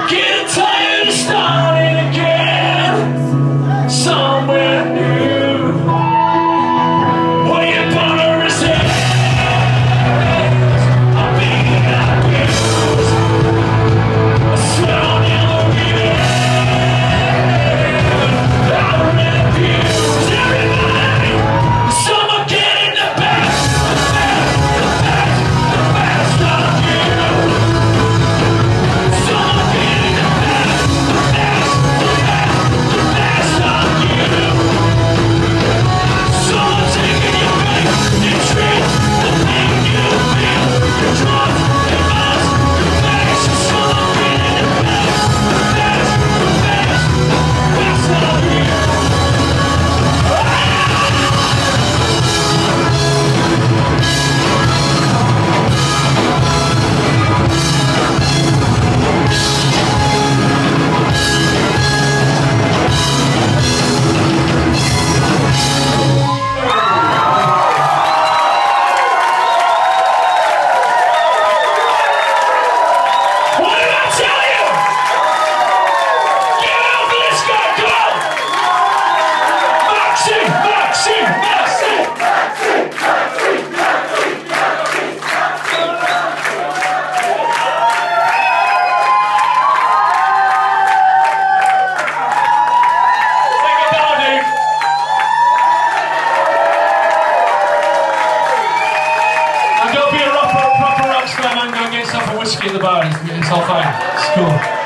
Getting tired of starting again, somewhere new. Where your partner is head, I'm being abused. I swear I'll never be there. I refuse everybody. Someone getting the best, the best, the best, the best of you. Someone getting the best, the best, the best, the best of you. Someone taking your pain, your treat, the pain you feel, your drugs, your mouths, your face. Someone getting the best, the best, the best, the best of you. What did I tell you? Get out of this guy, go! Maxi, Maxi, Maxi! Take it down, dude. I'll go be a proper rock star and go get yourself a whiskey at the bar. It's all fine. It's cool.